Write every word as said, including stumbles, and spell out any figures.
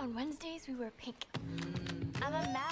On Wednesdays, we wear pink. I'm a math